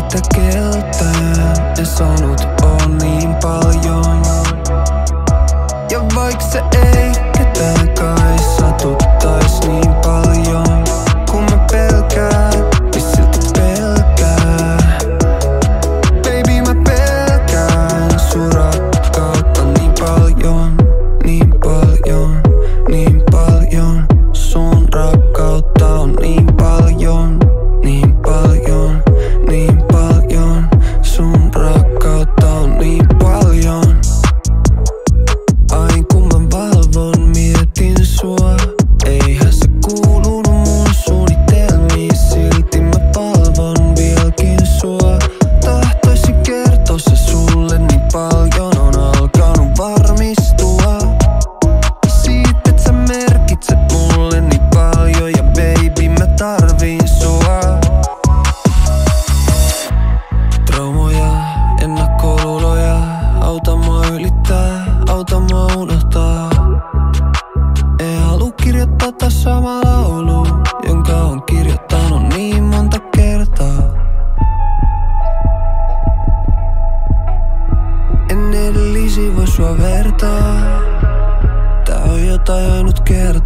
sitä keltään. En sanonut on niin paljon. Ja vaik se ei ketään kai satuttais niin paljon, kun mä pelkään, niin silti pelkään. Baby mä pelkään sun rakkautta niin paljon, niin paljon, niin paljon. Sun rakkautta on niin paljon, niin paljon, niin paljon. Sun rakkautta on niin paljon. Aina kun mä valvon, mietin sua. Eihän se kuulunut mun suunnitelmiin, silti mä palvon vieläkin sua. Tahtoisin kertoa se sulle niin paljon, on alkanut varmistua siitä, et sä merkitset mulle niin paljon. Ja baby mä tarviin sua. Traumoja, ennakkoluuloja, auta mua ylittää, auta mua unohtaa. En halua kirjoittaa taas sama laulu, jonka on kirjoittanut niin monta kertaa. En edellisi voi sua vertaa. Tää on jotain ainut kertaa.